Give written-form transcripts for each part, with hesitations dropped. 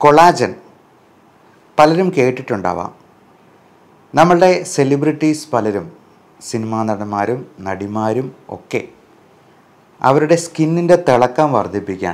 Collagen പലരും കേട്ടിട്ടുണ്ടാവാം. നമ്മളുടെ celebrities പലരും, സിനിമാ നടന്മാരും നടിമാരും ഒക്കെ അവരുടെ സ്കിന്നിൻ്റെ തിളക്കം വർദ്ധിപ്പിക്കാൻ,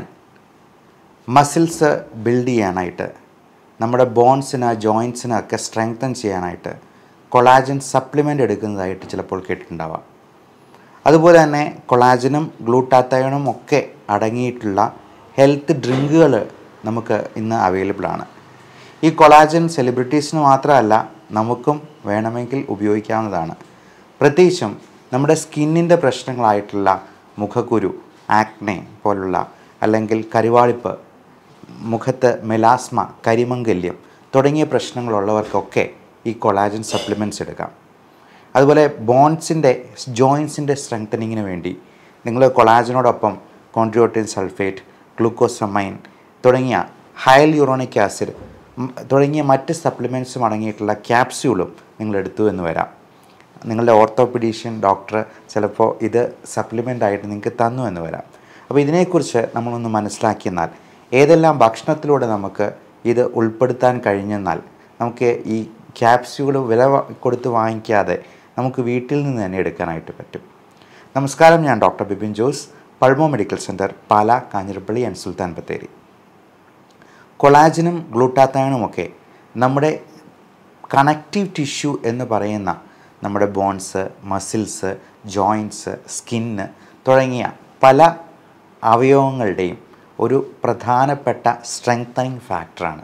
മസിൽസ് ബിൽഡ് ചെയ്യാനായിട്ട്, നമ്മുടെ ബോൺസിന് ജോയിൻസിനൊക്കെ സ്ട്രെങ്തൻ ചെയ്യാനായിട്ട് കൊളാജൻ സപ്ലിമെൻ്റ് എടുക്കുന്നതായിട്ട് ചിലപ്പോൾ കേട്ടിട്ടുണ്ടാവാം. അതുപോലെ തന്നെ കൊളാജനും ഗ്ലൂട്ടാത്തയോണും ഒക്കെ അടങ്ങിയിട്ടുള്ള ഹെൽത്ത് ഡ്രിങ്കുകൾ നമുക്ക് ഇന്ന് അവൈലബിൾ ആണ്. ഈ കൊളാജൻ സെലിബ്രിറ്റീസിന് മാത്രമല്ല നമുക്കും വേണമെങ്കിൽ ഉപയോഗിക്കാവുന്നതാണ്. പ്രത്യേകിച്ചും നമ്മുടെ സ്കിന്നിൻ്റെ പ്രശ്നങ്ങളായിട്ടുള്ള മുഖക്കുരു, ആക്നെ പോലുള്ള, അല്ലെങ്കിൽ കരുവാളിപ്പ്, മുഖത്ത് മെലാസ്മ, കരിമംഗല്യം തുടങ്ങിയ പ്രശ്നങ്ങളുള്ളവർക്കൊക്കെ ഈ കൊളാജൻ സപ്ലിമെൻറ്റ്സ് എടുക്കാം. അതുപോലെ ബോൺസിൻ്റെ ജോയിൻസിൻ്റെ സ്ട്രെങ്തനിങ്ങിന് വേണ്ടി നിങ്ങൾ കൊളാജനോടൊപ്പം കോൺട്രിയോട്ടിൻ സൾഫേറ്റ്, ഗ്ലൂക്കോസമൈൻ തുടങ്ങിയ ഹയൽയൂറോണിക് ആസിഡ് തുടങ്ങിയ മറ്റ് സപ്ലിമെൻറ്റ്സും അടങ്ങിയിട്ടുള്ള ക്യാപ്സ്യൂളും നിങ്ങൾ എടുത്തു എന്ന് വരാം. നിങ്ങളുടെ ഓർത്തോപീഡീഷ്യൻ ഡോക്ടർ ചിലപ്പോൾ ഇത് സപ്ലിമെൻ്റ് ആയിട്ട് നിങ്ങൾക്ക് തന്നു എന്ന് വരാം. അപ്പോൾ ഇതിനെക്കുറിച്ച് നമ്മളൊന്ന് മനസ്സിലാക്കിയെന്നാൽ, ഏതെല്ലാം ഭക്ഷണത്തിലൂടെ നമുക്ക് ഇത് ഉൾപ്പെടുത്താൻ കഴിഞ്ഞെന്നാൽ നമുക്ക് ഈ ക്യാപ്സ്യൂൾ വില കൊടുത്ത് വാങ്ങിക്കാതെ നമുക്ക് വീട്ടിൽ നിന്ന് തന്നെ എടുക്കാനായിട്ട് പറ്റും. നമസ്കാരം, ഞാൻ doctor Bibin Jose, pulmo medical centre, Pala, Kanjirappally and Sultan Bathery. കൊളാജനും ഗ്ലൂട്ടാത്തയോണുമൊക്കെ നമ്മുടെ കണക്റ്റീവ് ടിഷ്യൂ എന്ന് പറയുന്ന നമ്മുടെ ബോൺസ്, മസിൽസ്, ജോയിൻറ്റ്സ്, സ്കിന്ന് തുടങ്ങിയ പല അവയവങ്ങളുടെയും ഒരു പ്രധാനപ്പെട്ട സ്ട്രെങ്തനിങ് ഫാക്ടറാണ്.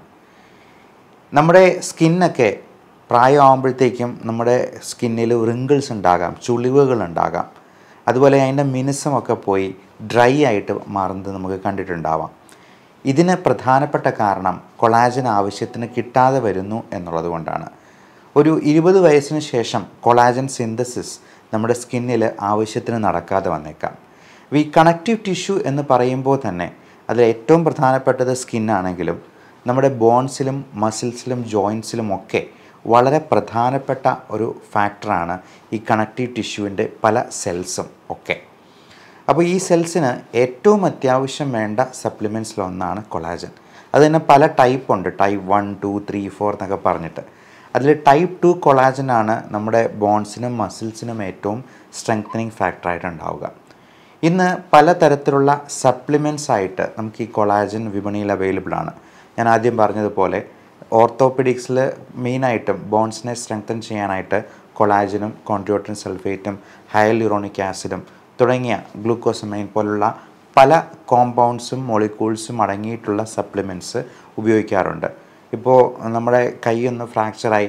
നമ്മുടെ സ്കിന്നൊക്കെ പ്രായമാകുമ്പോഴത്തേക്കും നമ്മുടെ സ്കിന്നിൽ റിങ്കിൾസ് ഉണ്ടാകാം, ചുളിവുകൾ ഉണ്ടാകാം. അതുപോലെ അതിൻ്റെ മിനുസമൊക്കെ പോയി ഡ്രൈ ആയിട്ട് മാറുന്നത് നമുക്ക് കണ്ടിട്ടുണ്ടാവാം. ഇതിന് പ്രധാനപ്പെട്ട കാരണം കൊളാജൻ ആവശ്യത്തിന് കിട്ടാതെ വരുന്നു എന്നുള്ളത് കൊണ്ടാണ്. ഒരു 20 വയസ്സിന് ശേഷം കൊളാജൻ സിന്തസിസ് നമ്മുടെ സ്കിന്നിൽ ആവശ്യത്തിന് നടക്കാതെ വന്നേക്കാം. ഈ കണക്റ്റീവ് ടിഷ്യൂ എന്ന് പറയുമ്പോൾ തന്നെ അതിൽ ഏറ്റവും പ്രധാനപ്പെട്ടത് സ്കിന്നാണെങ്കിലും നമ്മുടെ ബോൺസിലും മസിൽസിലും ജോയിൻസിലും ഒക്കെ വളരെ പ്രധാനപ്പെട്ട ഒരു ഫാക്ടറാണ് ഈ കണക്റ്റീവ് ടിഷ്യൂവിൻ്റെ പല സെൽസും ഒക്കെ. അപ്പോൾ ഈ സെൽസിന് ഏറ്റവും അത്യാവശ്യം വേണ്ട സപ്ലിമെൻറ്റ്സിലൊന്നാണ് കൊളാജൻ. അത് തന്നെ പല ടൈപ്പ് ഉണ്ട്, ടൈപ്പ് 1, 2, 3, 4 എന്നൊക്കെ പറഞ്ഞിട്ട്. അതിൽ ടൈപ്പ് 2 കൊളാജനാണ് നമ്മുടെ ബോൺസിനും മസിൽസിനും ഏറ്റവും സ്ട്രെങ്തനിങ് ഫാക്ടറായിട്ട് ഉണ്ടാവുക. ഇന്ന് പലതരത്തിലുള്ള സപ്ലിമെൻറ്റ്സ് ആയിട്ട് നമുക്ക് ഈ കൊളാജൻ വിപണിയിൽ അവൈലബിൾ ആണ്. ഞാൻ ആദ്യം പറഞ്ഞതുപോലെ ഓർത്തോപെഡിക്സിൽ മെയിനായിട്ടും ബോൺസിനെ സ്ട്രെങ്തൻ ചെയ്യാനായിട്ട് കൊളാജനും കോൺട്രിയോട്ടിൻ സൾഫേറ്റും ഹയൽയൂറോണിക് ആസിഡും തുടങ്ങിയ ഗ്ലൂക്കോസമൈൻ പോലുള്ള പല കോമ്പൗണ്ട്സും മോളിക്യൂൾസും അടങ്ങിയിട്ടുള്ള സപ്ലിമെൻറ്റ്സ് ഉപയോഗിക്കാറുണ്ട്. ഇപ്പോൾ നമ്മുടെ കൈയൊന്ന് ഫ്രാക്ചറായി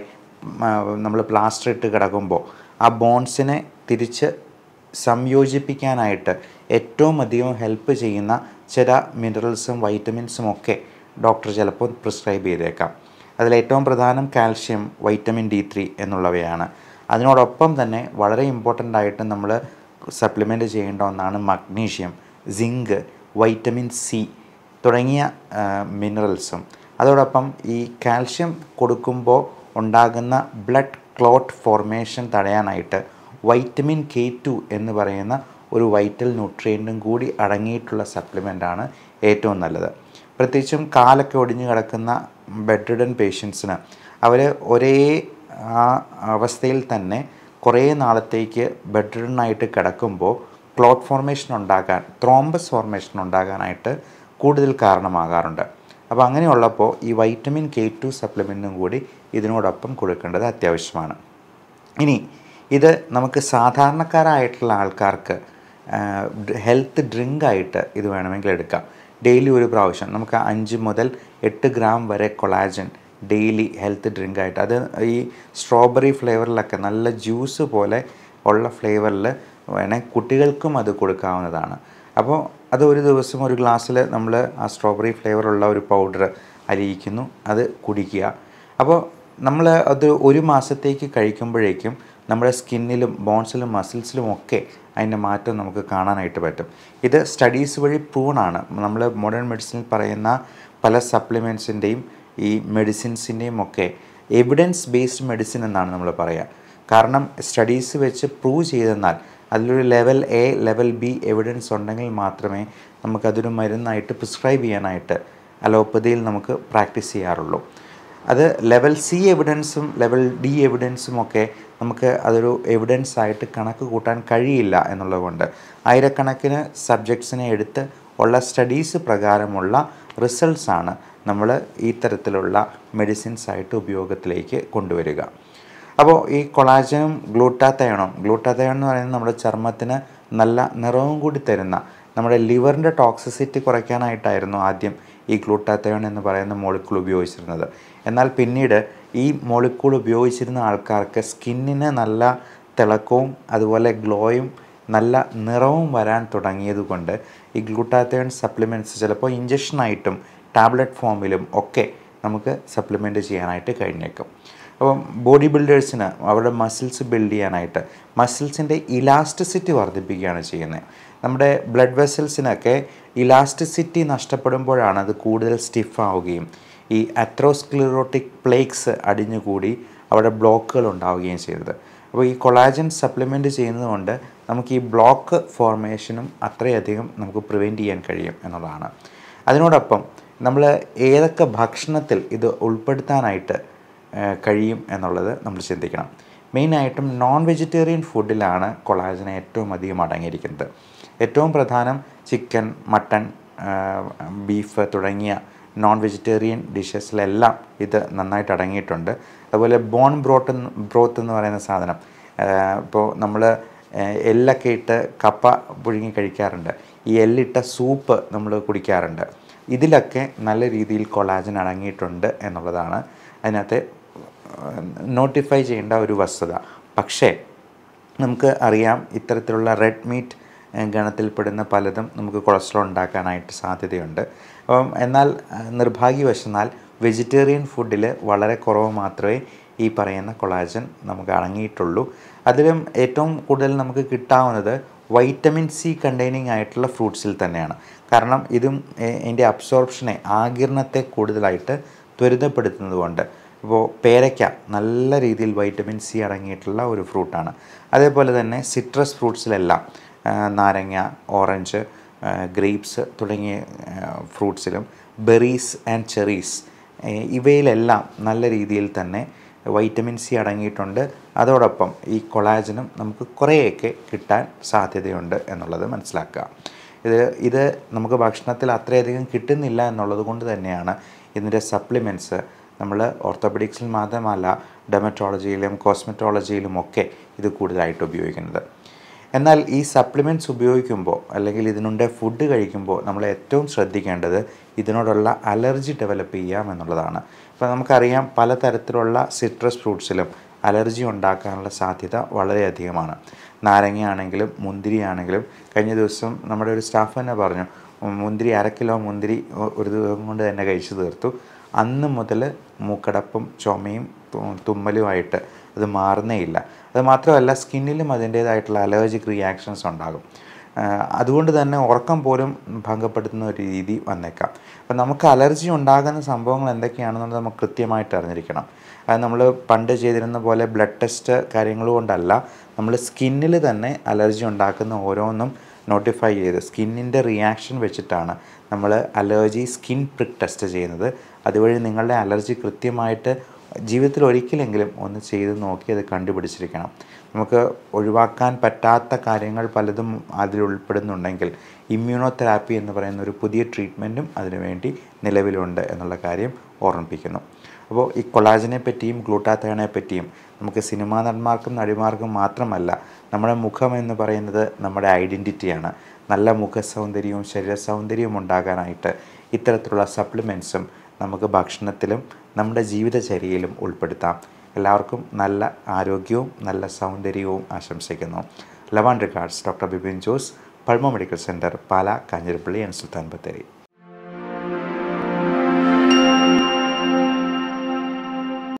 നമ്മൾ പ്ലാസ്റ്റർ ഇട്ട് കിടക്കുമ്പോൾ ആ ബോൺസിനെ തിരിച്ച് സംയോജിപ്പിക്കാനായിട്ട് ഏറ്റവും അധികം ഹെൽപ്പ് ചെയ്യുന്ന ചില മിനറൽസും വൈറ്റമിൻസും ഒക്കെ ഡോക്ടർ ചിലപ്പോൾ പ്രിസ്ക്രൈബ് ചെയ്തേക്കാം. അതിലേറ്റവും പ്രധാനം കാൽഷ്യം, വൈറ്റമിൻ D3 എന്നുള്ളവയാണ്. അതിനോടൊപ്പം തന്നെ വളരെ ഇമ്പോർട്ടൻ്റ് ആയിട്ട് നമ്മൾ സപ്ലിമെൻറ്റ് ചെയ്യേണ്ട ഒന്നാണ് മഗ്നീഷ്യം, സിങ്ക്, വൈറ്റമിൻ C തുടങ്ങിയ മിനറൽസും. അതോടൊപ്പം ഈ കാൽഷ്യം കൊടുക്കുമ്പോൾ ഉണ്ടാകുന്ന ബ്ലഡ് ക്ലോട്ട് ഫോർമേഷൻ തടയാനായിട്ട് വൈറ്റമിൻ K2 എന്ന് പറയുന്ന ഒരു വൈറ്റൽ ന്യൂട്രിയൻറ്റും കൂടി അടങ്ങിയിട്ടുള്ള സപ്ലിമെൻ്റാണ് ഏറ്റവും നല്ലത്. പ്രത്യേകിച്ചും കാലൊക്കെ ഒടിഞ്ഞു കിടക്കുന്ന ബെഡ് റിഡൻ പേഷ്യൻസിന് അവർ ഒരേ അവസ്ഥയിൽ തന്നെ കുറേ നാളത്തേക്ക് ബെഡ് റിഡനായിട്ട് കിടക്കുമ്പോൾ ക്ലോട്ട് ഫോർമേഷൻ ഉണ്ടാകാൻ, ത്രോംബസ് ഫോർമേഷൻ ഉണ്ടാകാനായിട്ട് കൂടുതൽ കാരണമാകാറുണ്ട്. അപ്പോൾ അങ്ങനെയുള്ളപ്പോൾ ഈ വൈറ്റമിൻ K2 സപ്ലിമെൻറ്റും കൂടി ഇതിനോടൊപ്പം കൊടുക്കേണ്ടത് അത്യാവശ്യമാണ്. ഇനി ഇത് നമുക്ക് സാധാരണക്കാരായിട്ടുള്ള ആൾക്കാർക്ക് ഹെൽത്ത് ഡ്രിങ്കായിട്ട് ഇത് വേണമെങ്കിൽ എടുക്കാം. ഡെയിലി ഒരു പ്രാവശ്യം നമുക്ക് 5 മുതൽ 8 ഗ്രാം വരെ കൊളാജൻ ഡെയിലി ഹെൽത്ത് ഡ്രിങ്കായിട്ട്, അത് ഈ സ്ട്രോബെറി ഫ്ലേവറിലൊക്കെ നല്ല ജ്യൂസ് പോലെ ഉള്ള ഫ്ലേവറിൽ വേണമെങ്കിൽ കുട്ടികൾക്കും അത് കൊടുക്കാവുന്നതാണ്. അപ്പോൾ അത് ഒരു ദിവസം ഒരു ഗ്ലാസ്സിൽ നമ്മൾ ആ സ്ട്രോബെറി ഫ്ലേവറുള്ള ഒരു പൗഡർ അലിയിക്കുന്നു, അത് കുടിക്കുക. അപ്പോൾ നമ്മൾ അത് ഒരു മാസത്തേക്ക് കഴിക്കുമ്പോഴേക്കും നമ്മുടെ സ്കിന്നിലും ബോൺസിലും മസിൽസിലും ഒക്കെ അതിൻ്റെ മാറ്റം നമുക്ക് കാണാനായിട്ട് പറ്റും. ഇത് സ്റ്റഡീസ് വഴി പ്രൂവണാണ്. നമ്മൾ മോഡേൺ മെഡിസിനിൽ പറയുന്ന പല സപ്ലിമെൻറ്റ്സിൻ്റെയും ഈ മെഡിസിൻസിൻ്റെയും ഒക്കെ എവിഡൻസ് ബേസ്ഡ് മെഡിസിൻ എന്നാണ് നമ്മൾ പറയുക. കാരണം സ്റ്റഡീസ് വെച്ച് പ്രൂവ് ചെയ്തെന്നാൽ അതിലൊരു level A, level B evidence ഉണ്ടെങ്കിൽ മാത്രമേ നമുക്കതൊരു മരുന്നായിട്ട് പ്രിസ്ക്രൈബ് ചെയ്യാനായിട്ട് അലോപ്പതിയിൽ നമുക്ക് പ്രാക്ടീസ് ചെയ്യാറുള്ളൂ. അത് ലെവൽ സി എവിഡൻസും ലെവൽ ഡി എവിഡൻസും ഒക്കെ നമുക്ക് അതൊരു എവിഡൻസ് ആയിട്ട് കണക്ക് കൂട്ടാൻ കഴിയില്ല എന്നുള്ളതുകൊണ്ട് ആയിരക്കണക്കിന് സബ്ജക്ട്സിനെ എടുത്ത് ഉള്ള സ്റ്റഡീസ് പ്രകാരമുള്ള റിസൾട്ട്സാണ് നമ്മൾ ഈ തരത്തിലുള്ള മെഡിസിൻസ് ആയിട്ട് ഉപയോഗത്തിലേക്ക് കൊണ്ടുവരിക. അപ്പോൾ ഈ കൊളാജനും ഗ്ലൂട്ടാത്തയോണും എന്ന് പറയുന്നത് നമ്മുടെ ചർമ്മത്തിന് നല്ല നിറവും കൂടി തരുന്ന, നമ്മുടെ ലിവറിൻ്റെ ടോക്സിസിറ്റി കുറയ്ക്കാനായിട്ടായിരുന്നു ആദ്യം ഈ ഗ്ലൂട്ടാത്തയോൺ എന്ന് പറയുന്ന മോളിക്യൂൾ ഉപയോഗിച്ചിരുന്നത്. എന്നാൽ പിന്നീട് ഈ മോളിക്യൂൾ ഉപയോഗിച്ചിരുന്ന ആൾക്കാർക്ക് സ്കിന്നിന് നല്ല തിളക്കവും അതുപോലെ ഗ്ലോയും നല്ല നിറവും വരാൻ തുടങ്ങിയതുകൊണ്ട് ഈ ഗ്ലൂട്ടാത്തയോൺ സപ്ലിമെൻറ്റ്സ് ചിലപ്പോൾ ഇഞ്ചക്ഷനായിട്ടും ടാബ്ലറ്റ് ഫോമിലും ഒക്കെ നമുക്ക് സപ്ലിമെൻറ്റ് ചെയ്യാനായിട്ട് കഴിഞ്ഞേക്കും. അപ്പം ബോഡി ബിൽഡേഴ്സിന് അവരുടെ മസിൽസ് ബിൽഡ് ചെയ്യാനായിട്ട് മസിൽസിൻ്റെ ഇലാസ്റ്റിസിറ്റി വർദ്ധിപ്പിക്കുകയാണ് ചെയ്യുന്നത്. നമ്മുടെ ബ്ലഡ് വെസൽസിനൊക്കെ ഇലാസ്റ്റിസിറ്റി നഷ്ടപ്പെടുമ്പോഴാണ് അത് കൂടുതൽ സ്റ്റിഫ് ആവുകയും ഈ അത്രോസ്ക്ലിറോട്ടിക് പ്ലേക്സ് അടിഞ്ഞുകൂടി അവിടെ ബ്ലോക്കുകൾ ഉണ്ടാവുകയും ചെയ്തത്. അപ്പോൾ ഈ കൊളാജൻ സപ്ലിമെൻറ്റ് ചെയ്യുന്നതുകൊണ്ട് നമുക്ക് ഈ ബ്ലോക്ക് ഫോർമേഷനും അത്രയധികം നമുക്ക് പ്രിവെൻറ്റ് ചെയ്യാൻ കഴിയും എന്നുള്ളതാണ്. അതിനോടൊപ്പം നമ്മൾ ഏതൊക്കെ ഭക്ഷണത്തിൽ ഇത് ഉൾപ്പെടുത്താനായിട്ട് കഴിയും എന്നുള്ളത് നമ്മൾ ചിന്തിക്കണം. മെയിനായിട്ടും നോൺ വെജിറ്റേറിയൻ ഫുഡിലാണ് കൊളാജൻ ഏറ്റവും അധികം അടങ്ങിയിരിക്കുന്നത്. ഏറ്റവും പ്രധാനം ചിക്കൻ, മട്ടൺ, ബീഫ് തുടങ്ങിയ നോൺ വെജിറ്റേറിയൻ ഡിഷസിലെല്ലാം ഇത് നന്നായിട്ട് അടങ്ങിയിട്ടുണ്ട്. അതുപോലെ ബോൺ ബ്രോത്ത് എന്ന് പറയുന്ന സാധനം, ഇപ്പോൾ നമ്മൾ എല്ലൊക്കെ ഇട്ട് കപ്പ പുഴുങ്ങി കഴിക്കാറുണ്ട്, ഈ എല്ലിട്ട സൂപ്പ് നമ്മൾ കുടിക്കാറുണ്ട്. ഇതിലൊക്കെ നല്ല രീതിയിൽ കൊളാജൻ അടങ്ങിയിട്ടുണ്ട് എന്നുള്ളതാണ് അതിനകത്ത് നോട്ടിഫൈ ചെയ്യേണ്ട ഒരു വസ്തുത. പക്ഷേ നമുക്ക് അറിയാം ഇത്തരത്തിലുള്ള റെഡ് മീറ്റ് ഗണത്തിൽപ്പെടുന്ന പലതും നമുക്ക് കൊളസ്ട്രോൾ ഉണ്ടാക്കാനായിട്ട് സാധ്യതയുണ്ട്. എന്നാൽ നിർഭാഗ്യവശാൽ വെജിറ്റേറിയൻ ഫുഡിൽ വളരെ കുറവ് മാത്രമേ ഈ പറയുന്ന കൊളാജൻ നമുക്ക് അടങ്ങിയിട്ടുള്ളൂ. അതിലും ഏറ്റവും കൂടുതൽ നമുക്ക് കിട്ടാവുന്നത് വൈറ്റമിൻ സി കണ്ടെയ്നിങ് ആയിട്ടുള്ള ഫ്രൂട്ട്സിൽ തന്നെയാണ്. കാരണം ഇതും ഇതിൻ്റെ അബ്സോർപ്ഷനെ, ആഗിരണത്തെ കൂടുതലായിട്ട് ത്വരിതപ്പെടുത്തുന്നതുകൊണ്ട്. ഇപ്പോൾ പേരയ്ക്ക നല്ല രീതിയിൽ വൈറ്റമിൻ സി അടങ്ങിയിട്ടുള്ള ഒരു ഫ്രൂട്ടാണ്. അതേപോലെ തന്നെ സിട്രസ് ഫ്രൂട്ട്സിലെല്ലാം നാരങ്ങ, ഓറഞ്ച്, ഗ്രേപ്സ് തുടങ്ങിയ ഫ്രൂട്ട്സിലും ബെറീസ് ആൻഡ് ചെറീസ് ഇവയിലെല്ലാം നല്ല രീതിയിൽ തന്നെ വൈറ്റമിൻ സി അടങ്ങിയിട്ടുണ്ട്. അതോടൊപ്പം ഈ കൊളാജനും നമുക്ക് കുറേയൊക്കെ കിട്ടാൻ സാധ്യതയുണ്ട് എന്നുള്ളത് മനസ്സിലാക്കുക. ഇത് നമുക്ക് ഭക്ഷണത്തിൽ അത്രയധികം കിട്ടുന്നില്ല എന്നുള്ളത് കൊണ്ട് തന്നെയാണ് ഇതിൻ്റെ സപ്ലിമെൻറ്റ്സ് നമ്മൾ ഓർത്തോപെഡിക്സിൽ മാത്രമല്ല ഡെമറ്റോളജിയിലും കോസ്മെറ്റോളജിയിലും ഒക്കെ ഇത് കൂടുതലായിട്ട് ഉപയോഗിക്കുന്നത്. എന്നാൽ ഈ സപ്ലിമെൻറ്റ്സ് ഉപയോഗിക്കുമ്പോൾ അല്ലെങ്കിൽ ഇതിനുണ്ട് ഫുഡ് കഴിക്കുമ്പോൾ നമ്മൾ ഏറ്റവും ശ്രദ്ധിക്കേണ്ടത് ഇതിനോടുള്ള അലർജി ഡെവലപ്പ് ചെയ്യാം എന്നുള്ളതാണ്. ഇപ്പോൾ നമുക്കറിയാം പലതരത്തിലുള്ള സിട്രസ് ഫ്രൂട്ട്സിലും അലർജി ഉണ്ടാക്കാനുള്ള സാധ്യത വളരെയധികമാണ്. നാരങ്ങയാണെങ്കിലും മുന്തിരിയാണെങ്കിലും, കഴിഞ്ഞ ദിവസം നമ്മുടെ ഒരു സ്റ്റാഫ് തന്നെ പറഞ്ഞു, മുന്തിരി 1/2 കിലോ മുന്തിരി ഒരു ദിവസം കൊണ്ട് തന്നെ കഴിച്ചു തീർത്തു. അന്ന് മുതൽ മൂക്കടപ്പും ചുമയും തുമ്മലുമായിട്ട് അത് മാറുന്നേയില്ല. അത് മാത്രമല്ല സ്കിന്നിലും അതിൻ്റേതായിട്ടുള്ള അലർജിക് റിയാക്ഷൻസ് ഉണ്ടാകും. അതുകൊണ്ട് തന്നെ ഉറക്കം പോലും ഭംഗപ്പെടുത്തുന്ന ഒരു രീതി വന്നേക്കാം. അപ്പം നമുക്ക് അലർജി ഉണ്ടാകുന്ന സംഭവങ്ങൾ എന്തൊക്കെയാണെന്നുള്ളത് നമുക്ക് കൃത്യമായിട്ട് അറിഞ്ഞിരിക്കണം. അത് നമ്മൾ പണ്ട് ചെയ്തിരുന്ന പോലെ ബ്ലഡ് ടെസ്റ്റ് കാര്യങ്ങൾ കൊണ്ടല്ല, നമ്മൾ സ്കിന്നിൽ തന്നെ അലർജി ഉണ്ടാക്കുന്ന ഓരോന്നും നോട്ടിഫൈ ചെയ്ത് സ്കിന്നിൻ്റെ റിയാക്ഷൻ വെച്ചിട്ടാണ് നമ്മൾ അലർജി സ്കിൻ പ്രിക്ക് ടെസ്റ്റ് ചെയ്യുന്നത്. അതുവഴി നിങ്ങളുടെ അലർജി കൃത്യമായിട്ട് ജീവിതത്തിൽ ഒരിക്കലെങ്കിലും ഒന്ന് ചെയ്ത് നോക്കി അത് കണ്ടുപിടിച്ചിരിക്കണം. നമുക്ക് ഒഴിവാക്കാൻ പറ്റാത്ത കാര്യങ്ങൾ പലതും അതിൽ ഉൾപ്പെടുന്നുണ്ടെങ്കിൽ ഇമ്മ്യൂണോതെറാപ്പി എന്ന് പറയുന്ന ഒരു പുതിയ ട്രീറ്റ്മെൻറ്റും അതിനുവേണ്ടി നിലവിലുണ്ട് എന്നുള്ള കാര്യം ഓർമ്മിപ്പിക്കുന്നു. അപ്പോൾ ഈ കൊളാജനെ പറ്റിയും ഗ്ലൂട്ടാത്തയോണെ പറ്റിയും നമുക്ക് സിനിമാ നടന്മാർക്കും നടിമാർക്കും മാത്രമല്ല, നമ്മുടെ മുഖം എന്ന് പറയുന്നത് നമ്മുടെ ഐഡൻറ്റിറ്റിയാണ്. നല്ല മുഖ സൗന്ദര്യവും ശരീര സൗന്ദര്യവും ഉണ്ടാകാനായിട്ട് ഇത്തരത്തിലുള്ള സപ്ലിമെൻറ്റ്സും നമുക്ക് ഭക്ഷണത്തിലും നമ്മുടെ ജീവിതചര്യയിലും ഉൾപ്പെടുത്താം. എല്ലാവർക്കും നല്ല ആരോഗ്യവും നല്ല സൗന്ദര്യവും ആശംസിക്കുന്നു. Love and regards, doctor Bibin Jose, pulmo medical centre, Pala, Kanjirappally and Sultan Bathery.